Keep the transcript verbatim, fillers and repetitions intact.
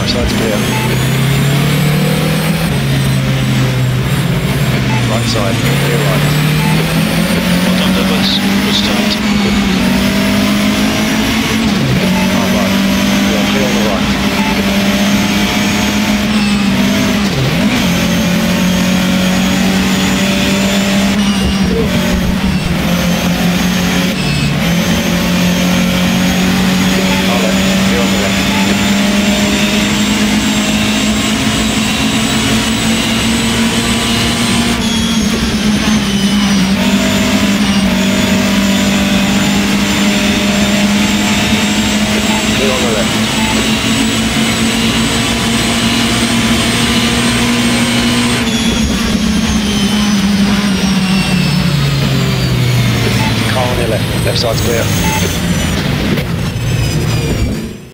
left side's clear. Right side, clear right. Well done, Douglas. Good start. Hard right. You are clear on the right. Hard left, clear on the left. Clear on the left. Car on your left, left side's clear.